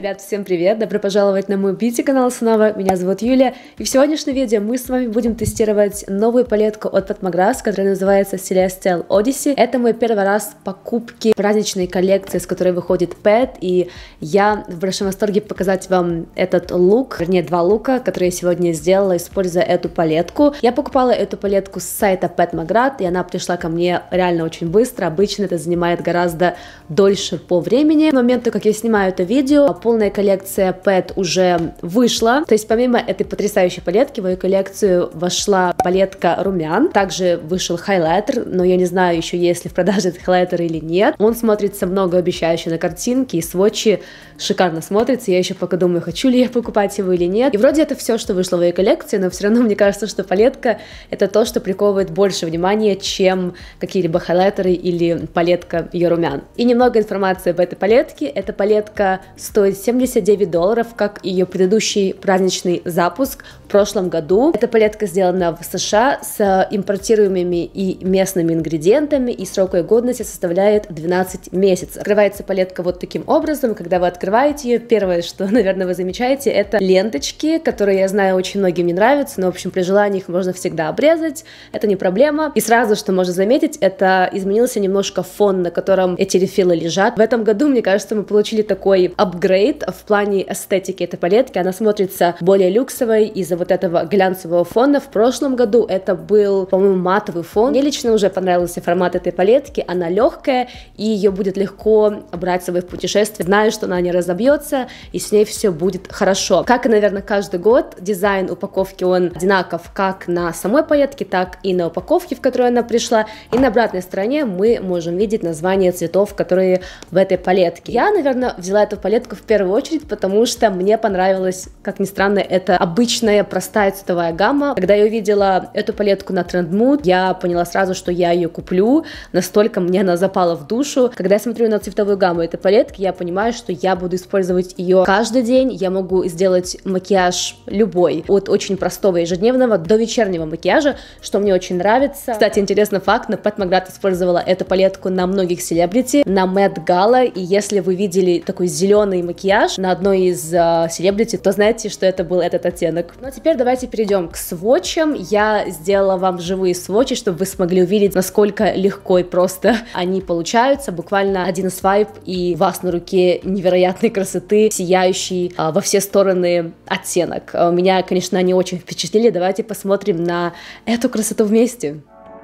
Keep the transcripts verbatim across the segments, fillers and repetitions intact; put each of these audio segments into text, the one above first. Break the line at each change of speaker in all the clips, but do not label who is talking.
Ребят, всем привет! Добро пожаловать на мой бьюти-канал снова. Меня зовут Юля. И в сегодняшнем видео мы с вами будем тестировать новую палетку от Pat McGrath, которая называется Celestial Odyssey. Это мой первый раз покупки праздничной коллекции, с которой выходит Pat. И я в большом восторге показать вам этот лук, вернее два лука, которые я сегодня сделала, используя эту палетку. Я покупала эту палетку с сайта Pat McGrath, и она пришла ко мне реально очень быстро. Обычно это занимает гораздо дольше по времени. К моменту, как я снимаю это видео, полная коллекция Pat уже вышла. То есть помимо этой потрясающей палетки в мою коллекцию вошла палетка румян. Также вышел хайлайтер, но я не знаю еще, есть ли в продаже этот хайлайтер или нет. Он смотрится многообещающе на картинке, и сводчи шикарно смотрится. Я еще пока думаю, хочу ли я покупать его или нет. И вроде это все, что вышло в моей коллекции, но все равно мне кажется, что палетка это то, что приковывает больше внимания, чем какие-либо хайлайтеры или палетка ее румян. И немного информации об этой палетке. Эта палетка стоит семьдесят девять долларов, как ее предыдущий праздничный запуск в прошлом году. Эта палетка сделана в США с импортируемыми и местными ингредиентами, и срок ее годности составляет двенадцать месяцев. Открывается палетка вот таким образом. Когда вы открываете ее, первое, что, наверное, вы замечаете, это ленточки, которые, я знаю, очень многим не нравятся, но, в общем, при желании их можно всегда обрезать, это не проблема. И сразу, что можно заметить, это изменился немножко фон, на котором эти рефилы лежат. В этом году, мне кажется, мы получили такой апгрейд в плане эстетики этой палетки. Она смотрится более люксовой из-за вот этого глянцевого фона. В прошлом году это был, по-моему, матовый фон. Мне лично уже понравился формат этой палетки. Она легкая, и ее будет легко брать с собой в путешествие. Знаю, что она не разобьется, и с ней все будет хорошо. Как и, наверное, каждый год, дизайн упаковки, он одинаков как на самой палетке, так и на упаковке, в которую она пришла. И на обратной стороне мы можем видеть название цветов, которые в этой палетке. Я, наверное, взяла эту палетку в первую очередь, потому что мне понравилась, как ни странно, это обычная простая цветовая гамма. Когда я увидела эту палетку на Trendmood, я поняла сразу, что я ее куплю. Настолько мне она запала в душу. Когда я смотрю на цветовую гамму этой палетки, я понимаю, что я буду использовать ее каждый день. Я могу сделать макияж любой, от очень простого ежедневного до вечернего макияжа, что мне очень нравится. Кстати, интересный факт, но Pat McGrath использовала эту палетку на многих селебрити, на Met Gala, и если вы видели такой зеленый макияж на одной из селебрити, uh, то знаете, что это был этот оттенок. Ну а теперь давайте перейдем к сводчам. Я сделала вам живые сводчи, чтобы вы смогли увидеть, насколько легко и просто они получаются. Буквально один свайп, и у вас на руке невероятной красоты, сияющий uh, во все стороны оттенок. Uh, меня, конечно, они очень впечатлили. Давайте посмотрим на эту красоту вместе.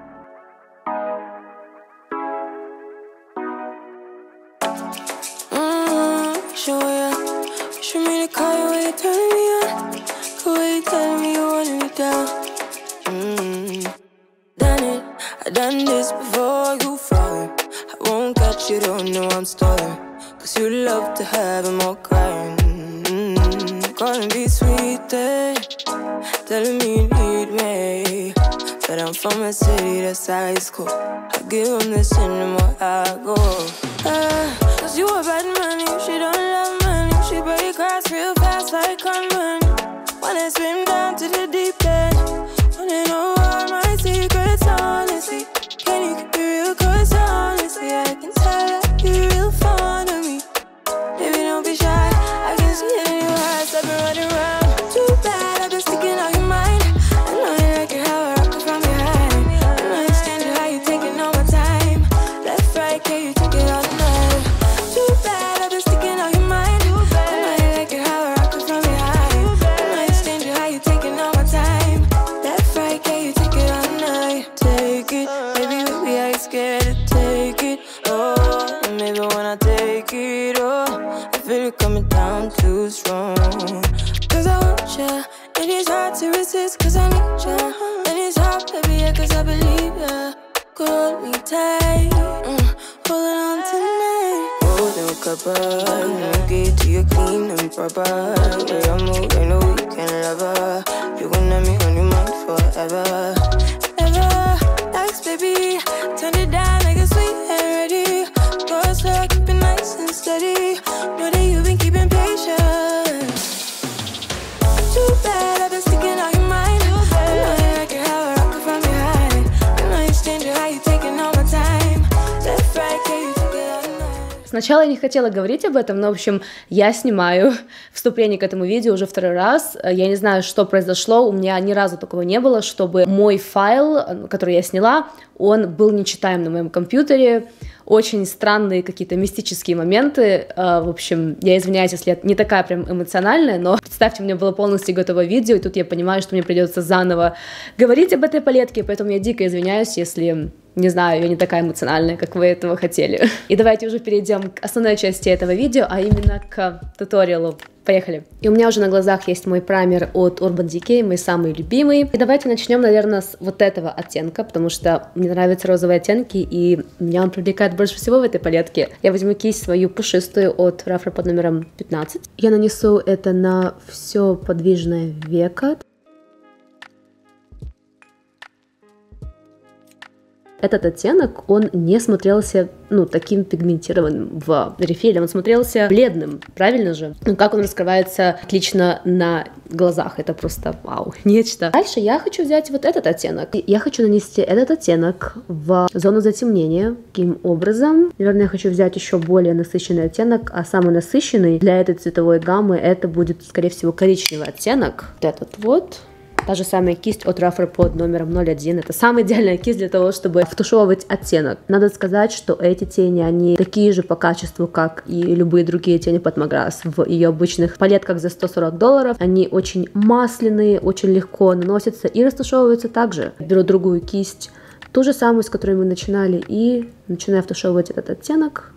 Done this before you fall. I won't catch you, don't know I'm stalling. Cause you love to have them all crying. Mm-hmm. Calling me sweet, eh? Telling me you need me. But I'm from a city that's high school. I give them this anymore, I go. Uh, Cause you a bad man, you she don't love money. She break hearts real fast like conman. Wanna swim down to the deep end. Wanna know all my secrets, honestly. Can you keep it real? Cause honestly, I can tell that you're real fond of me. Baby, don't be shy, I can see it in your eyes. I've been running around. Too bad, I've been sticking on your mind. I know you like it how I rock it from behind. I know you stand it, how you taking all my time. Left, right, can you take it all night? Too bad, I've been sticking on your mind. I know you like it how I rock it from behind. I know you stand it, how you taking all my time. Left, right, can you take it all night? Take it, baby, baby, I ain't scared to take it. Oh, and maybe when I take it, oh, I feel it coming down too strong. Cause I want ya, and it's hard to resist. Cause I need ya, and it's hard, baby, yeah, cause I believe ya. Hold me tight, mm, holding on tonight. Holding couple, you get to your clean and proper. Way I move, ain't no weekend lover. You gon' have me on your mind forever. Ever, next baby, turn it down like a sweet and ready. Go slow, keep it nice and steady. Know that you've been keeping patience. Too bad, I've been sticking on your mind. I know you like it how I rock it from behind. I know you stand it, how you taking all my time. Left, right, can you take it all night?
Сначала я не хотела говорить об этом, но, в общем, я снимаю вступление к этому видео уже второй раз. Я не знаю, что произошло, у меня ни разу такого не было, чтобы мой файл, который я сняла, он был нечитаем на моем компьютере. Очень странные какие-то мистические моменты. В общем, я извиняюсь, если я не такая прям эмоциональная, но представьте, у меня было полностью готовое видео, и тут я понимаю, что мне придется заново говорить об этой палетке, поэтому я дико извиняюсь, если... Не знаю, я не такая эмоциональная, как вы этого хотели. И давайте уже перейдем к основной части этого видео, а именно к туториалу. Поехали. И у меня уже на глазах есть мой праймер от Urban Decay, мой самый любимый. И давайте начнем, наверное, с вот этого оттенка, потому что мне нравятся розовые оттенки, и меня он привлекает больше всего в этой палетке. Я возьму кисть свою пушистую от Ruffler под номером пятнадцать. Я нанесу это на все подвижное веко. Этот оттенок, он не смотрелся, ну, таким пигментированным в рефиле, он смотрелся бледным, правильно же? Ну, как он раскрывается отлично на глазах, это просто вау, нечто. Дальше я хочу взять вот этот оттенок. Я хочу нанести этот оттенок в зону затемнения. Каким образом? Наверное, я хочу взять еще более насыщенный оттенок, а самый насыщенный для этой цветовой гаммы это будет, скорее всего, коричневый оттенок. Вот этот вот. Та же самая кисть от Ruffler под номером ноль один. Это самая идеальная кисть для того, чтобы втушевывать оттенок. Надо сказать, что эти тени, они такие же по качеству, как и любые другие тени под Madras в ее обычных палетках за сто сорок долларов. Они очень масляные, очень легко наносятся и растушевываются также. Беру другую кисть, ту же самую, с которой мы начинали, и начинаю втушевывать этот оттенок.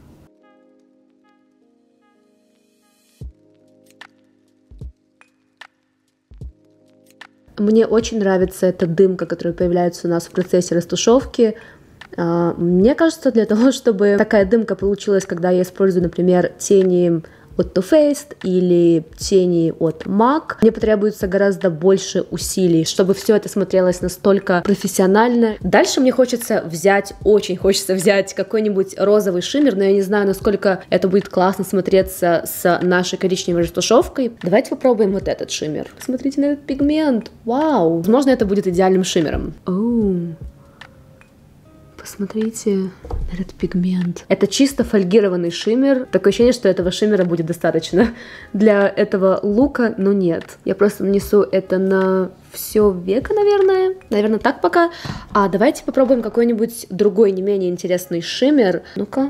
Мне очень нравится эта дымка, которая появляется у нас в процессе растушевки. Мне кажется, для того, чтобы такая дымка получилась, когда я использую, например, тени от Too Faced или тени от MAC, мне потребуется гораздо больше усилий, чтобы все это смотрелось настолько профессионально. Дальше мне хочется взять, очень хочется взять какой-нибудь розовый шиммер, но я не знаю, насколько это будет классно смотреться с нашей коричневой растушевкой. Давайте попробуем вот этот шиммер. Посмотрите на этот пигмент. Вау! Возможно, это будет идеальным шиммером. Оу. Посмотрите на этот пигмент. Это чисто фольгированный шиммер. Такое ощущение, что этого шиммера будет достаточно для этого лука, но нет. Я просто нанесу это на все веко, наверное. Наверное, так пока. А давайте попробуем какой-нибудь другой, не менее интересный шиммер. Ну-ка.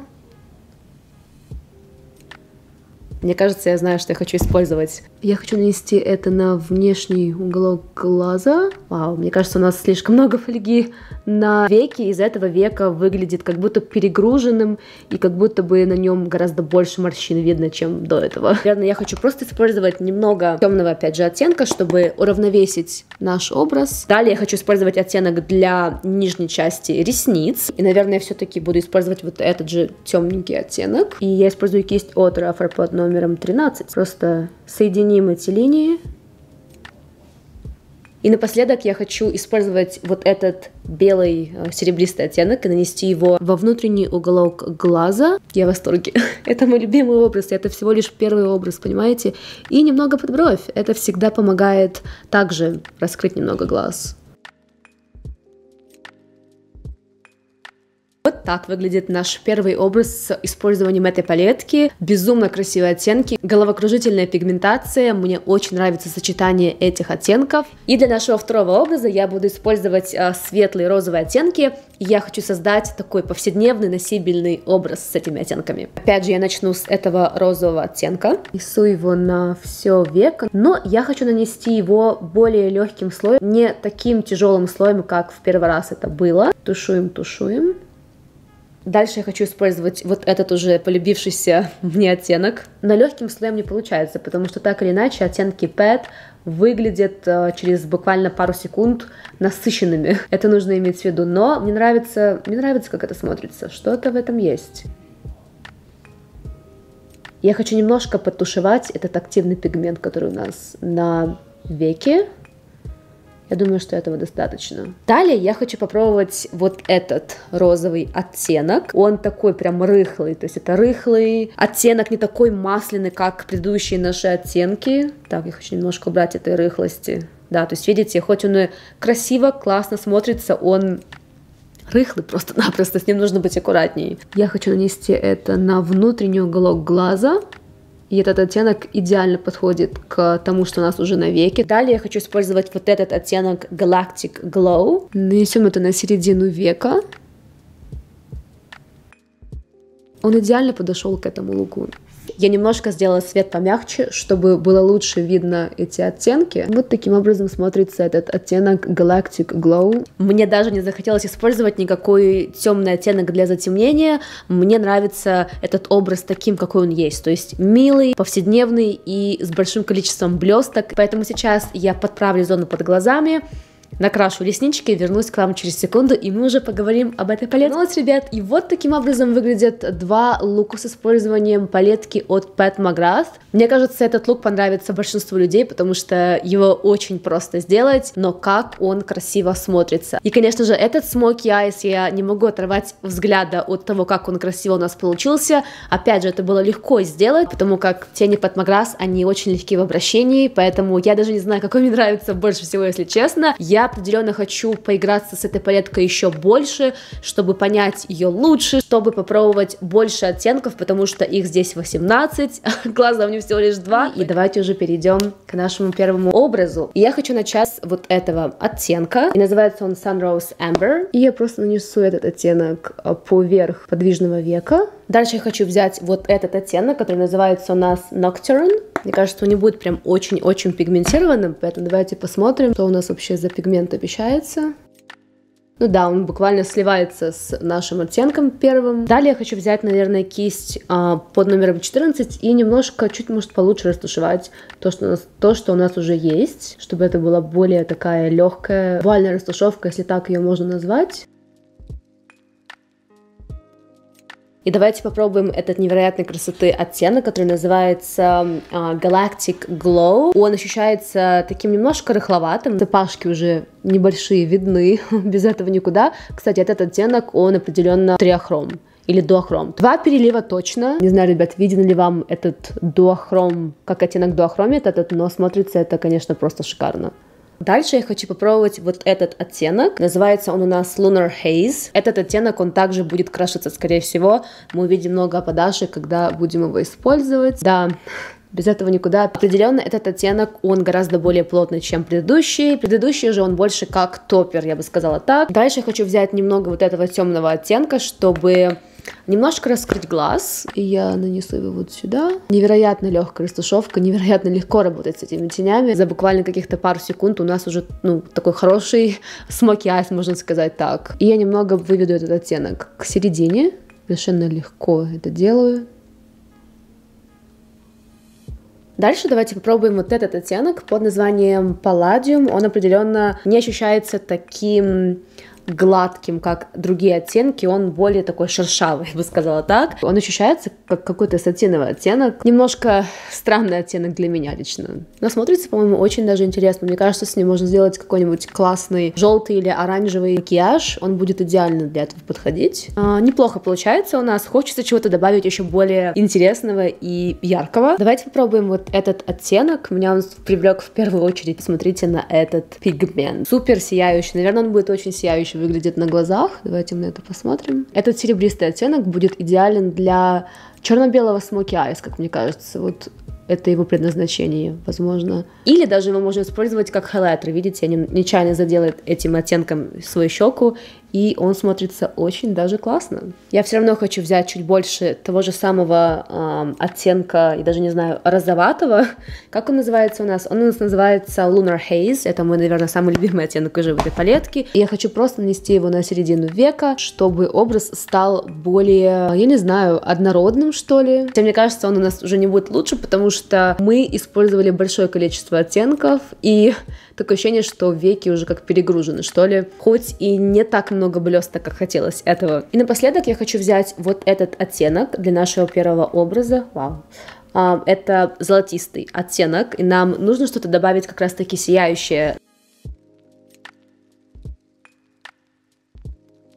Мне кажется, я знаю, что я хочу использовать. Я хочу нанести это на внешний уголок глаза. Вау, мне кажется, у нас слишком много фольги на веке. Из-за этого века выглядит как будто перегруженным, и как будто бы на нем гораздо больше морщин видно, чем до этого. Наверное, я хочу просто использовать немного темного, опять же, оттенка, чтобы уравновесить наш образ. Далее я хочу использовать оттенок для нижней части ресниц. И, наверное, я все-таки буду использовать вот этот же темненький оттенок. И я использую кисть от Ruffler под номером тринадцать. Просто соединим эти линии. И напоследок я хочу использовать вот этот белый серебристый оттенок и нанести его во внутренний уголок глаза. Я в восторге. Это мой любимый образ, это всего лишь первый образ, понимаете? И немного под бровь. Это всегда помогает также раскрыть немного глаз. Вот так выглядит наш первый образ с использованием этой палетки. Безумно красивые оттенки, головокружительная пигментация. Мне очень нравится сочетание этих оттенков. И для нашего второго образа я буду использовать а, светлые розовые оттенки. И я хочу создать такой повседневный носибельный образ с этими оттенками. Опять же, я начну с этого розового оттенка. Несу его на все веко. Но я хочу нанести его более легким слоем, не таким тяжелым слоем, как в первый раз это было. Тушуем, тушуем. Дальше я хочу использовать вот этот уже полюбившийся мне оттенок. Но легким слоем не получается, потому что так или иначе оттенки Pet выглядят э, через буквально пару секунд насыщенными. Это нужно иметь в виду. Но мне нравится, мне нравится, как это смотрится. Что-то в этом есть. Я хочу немножко подтушевать этот активный пигмент, который у нас на веке. Я думаю, что этого достаточно. Далее я хочу попробовать вот этот розовый оттенок. Он такой прям рыхлый, то есть это рыхлый оттенок, не такой масляный, как предыдущие наши оттенки. Так, я хочу немножко убрать этой рыхлости. Да, то есть видите, хоть он и красиво, классно смотрится, он рыхлый просто-напросто, с ним нужно быть аккуратней. Я хочу нанести это на внутренний уголок глаза. И этот оттенок идеально подходит к тому, что у нас уже на веке. Далее я хочу использовать вот этот оттенок Galactic Glow. Нанесем это на середину века. Он идеально подошел к этому луку. Я немножко сделала свет помягче, чтобы было лучше видно эти оттенки. Вот таким образом смотрится этот оттенок Galactic Glow. Мне даже не захотелось использовать никакой темный оттенок для затемнения. Мне нравится этот образ таким, какой он есть. То есть милый, повседневный и с большим количеством блесток. Поэтому сейчас я подправлю зону под глазами, накрашу реснички, вернусь к вам через секунду, и мы уже поговорим об этой палетке. Ну вот, ребят, и вот таким образом выглядят два лука с использованием палетки от Pat McGrath. Мне кажется, этот лук понравится большинству людей, потому что его очень просто сделать, но как он красиво смотрится. И, конечно же, этот Smoky Eyes, я не могу оторвать взгляда от того, как он красиво у нас получился. Опять же, это было легко сделать, потому как тени Pat McGrath, они очень легкие в обращении, поэтому я даже не знаю, какой мне нравится больше всего, если честно. Я определенно хочу поиграться с этой палеткой еще больше, чтобы понять ее лучше, чтобы попробовать больше оттенков, потому что их здесь восемнадцать, глаза у меня всего лишь два. И давайте уже перейдем к нашему первому образу. И я хочу начать с вот этого оттенка, и называется он Sunrose Amber. И я просто нанесу этот оттенок поверх подвижного века. Дальше я хочу взять вот этот оттенок, который называется у нас Nocturne. Мне кажется, он не будет прям очень-очень пигментированным, поэтому давайте посмотрим, что у нас вообще за пигмент обещается. Ну да, он буквально сливается с нашим оттенком первым. Далее я хочу взять, наверное, кисть а, под номером четырнадцать и немножко, чуть, может, получше растушевать то что, у нас, то, что у нас уже есть, чтобы это была более такая легкая, вуальная растушевка, если так ее можно назвать. И давайте попробуем этот невероятной красоты оттенок, который называется uh, Galactic Glow. Он ощущается таким немножко рыхловатым. Цепашки уже небольшие видны, без этого никуда. Кстати, этот оттенок, он определенно триохром или дуохром. Два перелива точно. Не знаю, ребят, виден ли вам этот дуохром, как оттенок дуохромит этот, но смотрится это, конечно, просто шикарно. Дальше я хочу попробовать вот этот оттенок. Называется он у нас Lunar Haze. Этот оттенок, он также будет крашиться, скорее всего. Мы увидим много опадашек, когда будем его использовать. Да, без этого никуда. Определенно, этот оттенок, он гораздо более плотный, чем предыдущий. Предыдущий же он больше как топпер, я бы сказала так. Дальше я хочу взять немного вот этого темного оттенка, чтобы немножко раскрыть глаз, и я нанесу его вот сюда. Невероятно легкая растушевка, невероятно легко работать с этими тенями. За буквально каких-то пару секунд у нас уже, ну, такой хороший smoky eyes, можно сказать так. И я немного выведу этот оттенок к середине. Совершенно легко это делаю. Дальше давайте попробуем вот этот оттенок под названием Palladium. Он определенно не ощущается таким гладким, как другие оттенки, он более такой шершавый, я бы сказала так. Он ощущается как какой-то сатиновый оттенок. Немножко странный оттенок для меня лично. Но смотрится, по-моему, очень даже интересно. Мне кажется, с ним можно сделать какой-нибудь классный желтый или оранжевый макияж. Он будет идеально для этого подходить. А, неплохо получается у нас. Хочется чего-то добавить еще более интересного и яркого. Давайте попробуем вот этот оттенок. Меня он привлек в первую очередь. Смотрите на этот пигмент. Супер сияющий. Наверное, он будет очень сияющий выглядит на глазах. Давайте мы на это посмотрим. Этот серебристый оттенок будет идеален для черно-белого smoky eyes, как мне кажется. Вот это его предназначение, возможно. Или даже его можно использовать как хайлайтер. Видите, я нечаянно задела этим оттенком свою щеку, и он смотрится очень даже классно. Я все равно хочу взять чуть больше того же самого э, оттенка, и даже не знаю, розоватого. Как он называется у нас? Он у нас называется Lunar Haze. Это мой, наверное, самый любимый оттенок уже в этой палетке. И я хочу просто нанести его на середину века, чтобы образ стал более, я не знаю, однородным, что ли. Хотя, мне кажется, он у нас уже не будет лучше, потому что мы использовали большое количество оттенков, и такое ощущение, что веки уже как перегружены, что ли. Хоть и не так много блесток, как хотелось этого. И напоследок я хочу взять вот этот оттенок для нашего первого образа. Вау. Uh, это золотистый оттенок, и нам нужно что-то добавить как раз-таки сияющее.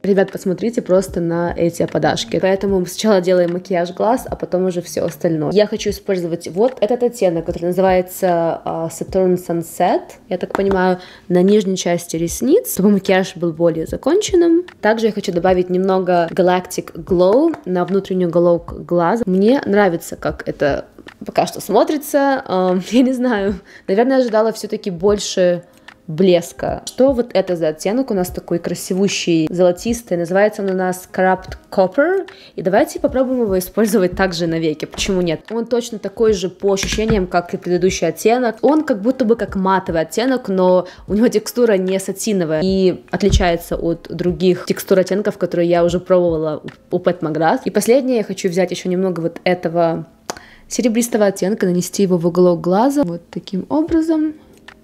Ребят, посмотрите просто на эти опадашки. Поэтому сначала делаем макияж глаз, а потом уже все остальное. Я хочу использовать вот этот оттенок, который называется uh, Saturn Sunset, я так понимаю, на нижней части ресниц, чтобы макияж был более законченным. Также я хочу добавить немного Galactic Glow на внутреннюю головку глаза. Мне нравится, как это пока что смотрится. Uh, я не знаю, наверное, ожидала все-таки больше блеска. Что вот это за оттенок у нас такой красивущий, золотистый, называется он у нас Corrupt Copper, и давайте попробуем его использовать также на веке, почему нет? Он точно такой же по ощущениям, как и предыдущий оттенок, он как будто бы как матовый оттенок, но у него текстура не сатиновая и отличается от других текстур оттенков, которые я уже пробовала у Pat McGrath. И последнее, я хочу взять еще немного вот этого серебристого оттенка, нанести его в уголок глаза, вот таким образом.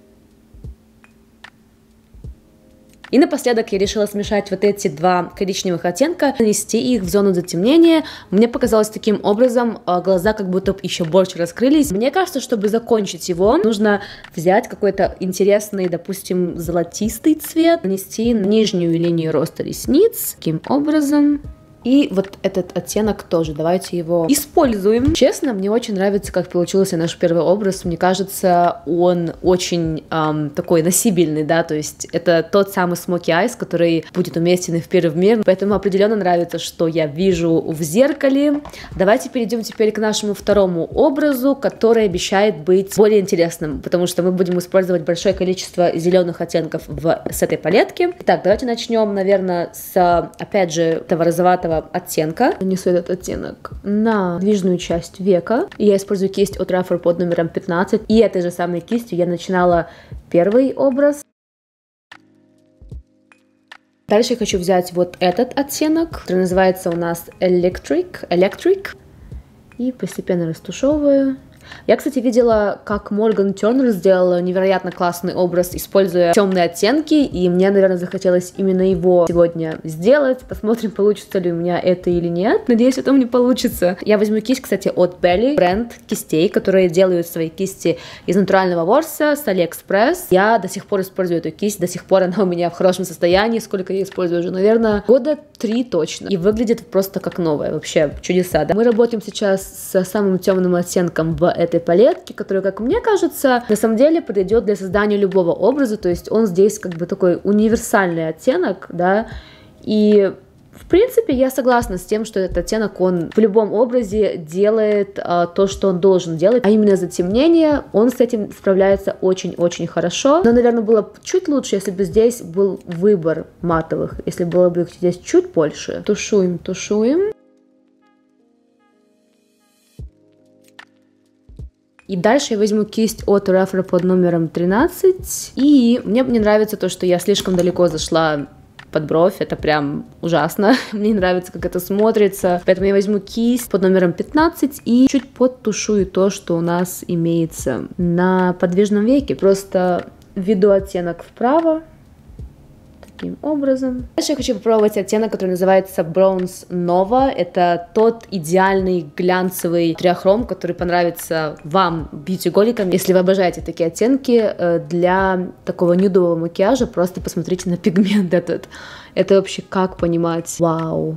И напоследок я решила смешать вот эти два коричневых оттенка, нанести их в зону затемнения. Мне показалось, таким образом глаза как будто еще больше раскрылись. Мне кажется, чтобы закончить его, нужно взять какой-то интересный, допустим, золотистый цвет, нанести на нижнюю линию роста ресниц, таким образом. И вот этот оттенок тоже, давайте его используем. Честно, мне очень нравится, как получился наш первый образ. Мне кажется, он очень эм, такой носибельный, да, то есть это тот самый Smoky Eyes, который будет уместен и в первый мир. Поэтому определенно нравится, что я вижу в зеркале. Давайте перейдем теперь к нашему второму образу, который обещает быть более интересным, потому что мы будем использовать большое количество зеленых оттенков в, с этой палетки. Итак, давайте начнем, наверное, с, опять же, этого розоватого оттенка. Нанесу этот оттенок на движную часть века. Я использую кисть от Rufford под номером пятнадцать. И этой же самой кистью я начинала первый образ. Дальше я хочу взять вот этот оттенок, который называется у нас Electric. Electric. И постепенно растушевываю. Я, кстати, видела, как Морган Тернер сделала невероятно классный образ, используя темные оттенки, и мне, наверное, захотелось именно его сегодня сделать. Посмотрим, получится ли у меня это или нет. Надеюсь, это мне получится. Я возьму кисть, кстати, от Belly, бренд кистей, которые делают свои кисти из натурального ворса с AliExpress. Я до сих пор использую эту кисть, до сих пор она у меня в хорошем состоянии. Сколько я использую уже, наверное, года три точно. И выглядит просто как новая, вообще чудеса, да? Мы работаем сейчас с самым темным оттенком в этой палетке, которая, как мне кажется, на самом деле подойдет для создания любого образа, то есть он здесь как бы такой универсальный оттенок, да, и в принципе я согласна с тем, что этот оттенок, он в любом образе делает а, то, что он должен делать, а именно затемнение, он с этим справляется очень-очень хорошо, но, наверное, было бы чуть лучше, если бы здесь был выбор матовых, если было бы их здесь чуть больше. Тушуем, тушуем. И дальше я возьму кисть от Rufford под номером тринадцать. И мне не нравится то, что я слишком далеко зашла под бровь. Это прям ужасно. Мне не нравится, как это смотрится. Поэтому я возьму кисть под номером пятнадцать и чуть подтушую то, что у нас имеется на подвижном веке. Просто введу оттенок вправо. Таким образом. Дальше я хочу попробовать оттенок, который называется Bronze Nova. Это тот идеальный глянцевый триохром, который понравится вам, бьюти-голикам. Если вы обожаете такие оттенки, для такого нюдового макияжа просто посмотрите на пигмент этот. Это вообще как понимать? Вау!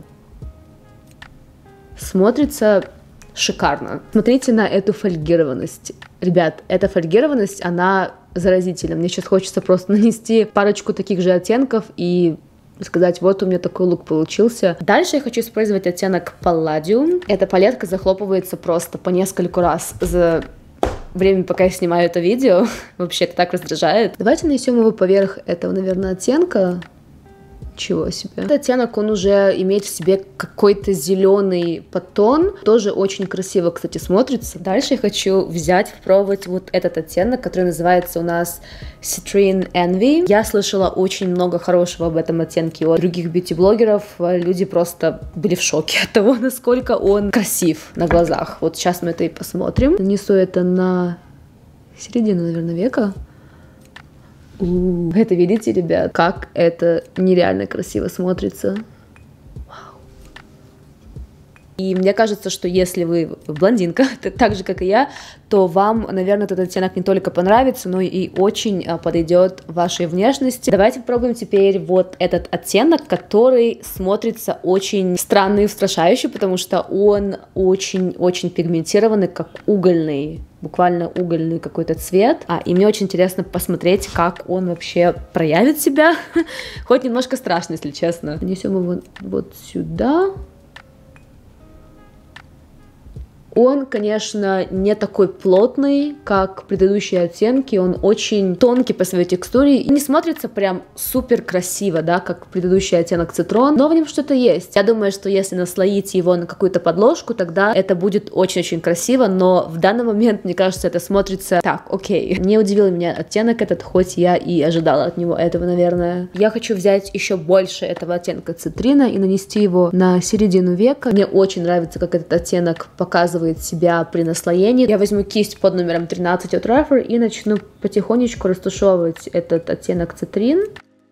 Смотрится шикарно. Смотрите на эту фольгированность. Ребят, эта фольгированность, она заразительно. Мне сейчас хочется просто нанести парочку таких же оттенков и сказать, вот у меня такой лук получился. Дальше я хочу использовать оттенок Palladium. Эта палетка захлопывается просто по нескольку раз за время, пока я снимаю это видео. Вообще, это так раздражает. Давайте нанесем его поверх этого, наверное, оттенка. Чего себе. Этот оттенок, он уже имеет в себе какой-то зеленый подтон. Тоже очень красиво, кстати, смотрится. Дальше я хочу взять, попробовать вот этот оттенок, который называется у нас Citrine Envy. Я слышала очень много хорошего об этом оттенке от других бьюти-блогеров. Люди просто были в шоке от того, насколько он красив на глазах. Вот сейчас мы это и посмотрим. Нанесу это на середину, наверное, века. У-у-у. Это видите, ребят, как это нереально красиво смотрится. Вау. И мне кажется, что если вы блондинка, так же, как и я, то вам, наверное, этот оттенок не только понравится, но и очень подойдет вашей внешности. Давайте попробуем теперь вот этот оттенок, который смотрится очень странно и устрашающе, потому что он очень-очень пигментированный, как угольный, буквально угольный какой-то цвет. А, и мне очень интересно посмотреть, как он вообще проявит себя. Хоть немножко страшно, если честно. Нанесем его вот сюда. Он, конечно, не такой плотный, как предыдущие оттенки, он очень тонкий по своей текстуре и не смотрится прям супер красиво, да, как предыдущий оттенок Цитрон, но в нем что-то есть. Я думаю, что если наслоить его на какую-то подложку, тогда это будет очень-очень красиво, но в данный момент, мне кажется, это смотрится так, окей. Не удивил меня оттенок этот, хоть я и ожидала от него этого, наверное. Я хочу взять еще больше этого оттенка Цитрина и нанести его на середину века. Мне очень нравится, как этот оттенок показывает себя при наслоении. Я возьму кисть под номером тринадцать от Rephr и начну потихонечку растушевывать этот оттенок Цитрин.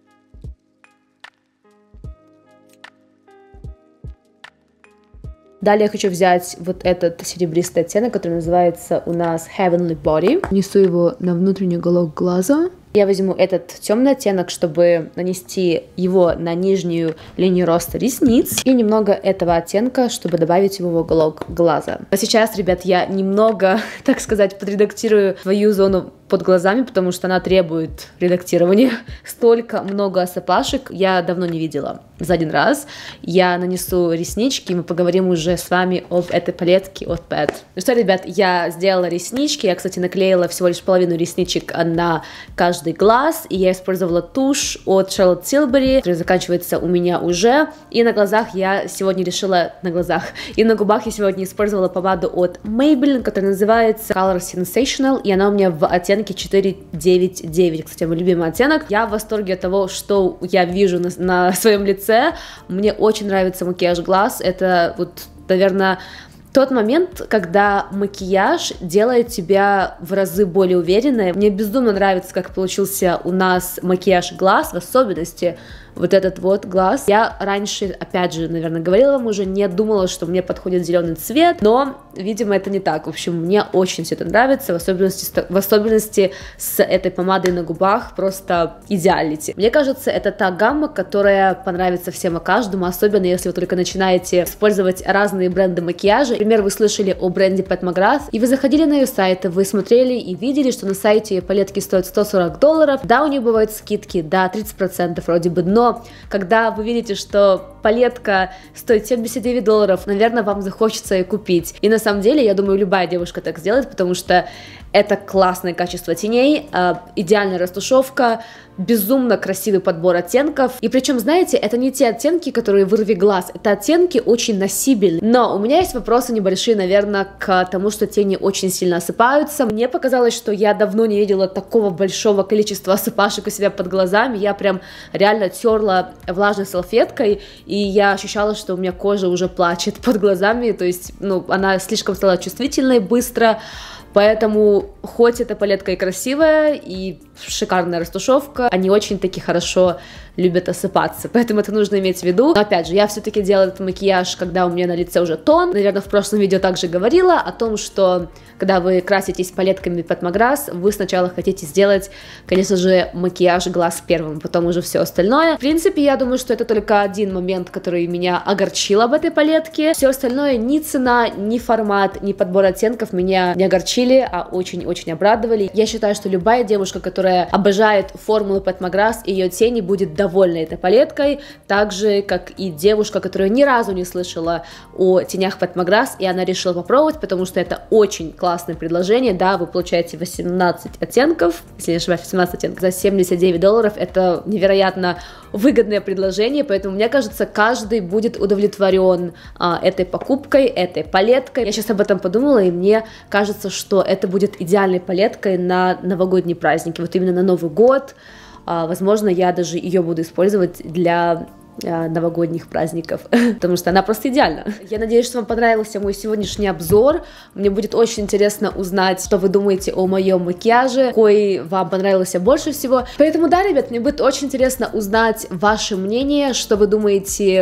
Далее я хочу взять вот этот серебристый оттенок, который называется у нас Heavenly Body. Несу его на внутренний уголок глаза. Я возьму этот темный оттенок, чтобы нанести его на нижнюю линию роста ресниц. И немного этого оттенка, чтобы добавить его в уголок глаза. А сейчас, ребят, я немного, так сказать, подредактирую свою зону под глазами, потому что она требует редактирования. Столько много осыпашек я давно не видела. За один раз я нанесу реснички, и мы поговорим уже с вами об этой палетке от Pat. Ну что, ребят, я сделала реснички. Я, кстати, наклеила всего лишь половину ресничек на каждый глаз, и я использовала тушь от Charlotte Tilbury, которая заканчивается у меня уже. И на глазах я сегодня решила, на глазах, и на губах я сегодня использовала помаду от Maybelline, которая называется Color Sensational, и она у меня в оттенке четыре девять девять. Кстати, мой любимый оттенок. Я в восторге от того, что я вижу на, на своем лице. Мне очень нравится макияж глаз. Это вот, наверное, тот момент, когда макияж делает тебя в разы более уверенной. Мне безумно нравится, как получился у нас макияж глаз, в особенности вот этот вот глаз. Я раньше, опять же, наверное, говорила вам уже, не думала, что мне подходит зеленый цвет, но, видимо, это не так. В общем, мне очень все это нравится, в особенности, в особенности с этой помадой на губах, просто идеалити. Мне кажется, это та гамма, которая понравится всем и каждому, особенно если вы только начинаете использовать разные бренды макияжа. Например, вы слышали о бренде Pat McGrath, и вы заходили на ее сайт, вы смотрели и видели, что на сайте ее палетки стоят сто сорок долларов. Да, у нее бывают скидки, да, тридцать процентов вроде бы, но Но когда вы видите, что палетка стоит семьдесят девять долларов, наверное, вам захочется ее купить. И на самом деле, я думаю, любая девушка так сделает, потому что это классное качество теней, идеальная растушевка, безумно красивый подбор оттенков. И причем, знаете, это не те оттенки, которые вырви глаз, это оттенки очень носибельные. Но у меня есть вопросы небольшие, наверное, к тому, что тени очень сильно осыпаются. Мне показалось, что я давно не видела такого большого количества осыпашек у себя под глазами. Я прям реально терла влажной салфеткой, и я ощущала, что у меня кожа уже плачет под глазами, то есть, ну, она слишком стала чувствительной быстро. Поэтому, хоть эта палетка и красивая, и шикарная растушевка, они очень-таки хорошо любят осыпаться, поэтому это нужно иметь в виду. Но опять же, я все-таки делала этот макияж, когда у меня на лице уже тон. Наверное, в прошлом видео также говорила о том, что когда вы краситесь палетками Pat McGrath, вы сначала хотите сделать, конечно же, макияж глаз первым, потом уже все остальное. В принципе, я думаю, что это только один момент, который меня огорчил об этой палетке. Все остальное, ни цена, ни формат, ни подбор оттенков меня не огорчили, а очень-очень обрадовали. Я считаю, что любая девушка, которая обожает формулу Pat McGrath и ее тени, будет довольна этой палеткой, так же, как и девушка, которая ни разу не слышала о тенях Pat McGrath, и она решила попробовать, потому что это очень классное предложение, да, вы получаете восемнадцать оттенков, если не ошибаюсь, восемнадцать оттенков за семьдесят девять долларов, это невероятно выгодное предложение, поэтому, мне кажется, каждый будет удовлетворен а, этой покупкой, этой палеткой. Я сейчас об этом подумала, и мне кажется, что это будет идеальной палеткой на новогодние праздники, вот именно на Новый год. Возможно, я даже ее буду использовать для новогодних праздников, потому что она просто идеальна. Я надеюсь, что вам понравился мой сегодняшний обзор. Мне будет очень интересно узнать, что вы думаете о моем макияже, какой вам понравился больше всего. Поэтому, да, ребят, мне будет очень интересно узнать ваше мнение, что вы думаете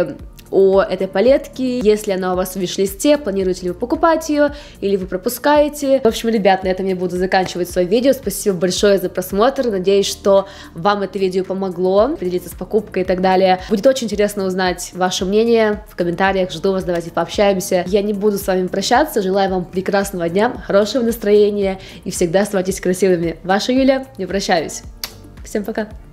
о этой палетке, если она у вас в виш-листе, планируете ли вы покупать ее, или вы пропускаете. В общем, ребят, на этом я буду заканчивать свое видео. Спасибо большое за просмотр, надеюсь, что вам это видео помогло определиться с покупкой и так далее. Будет очень интересно узнать ваше мнение в комментариях, жду вас, давайте пообщаемся. Я не буду с вами прощаться, желаю вам прекрасного дня, хорошего настроения и всегда оставайтесь красивыми. Ваша Юля, не прощаюсь. Всем пока!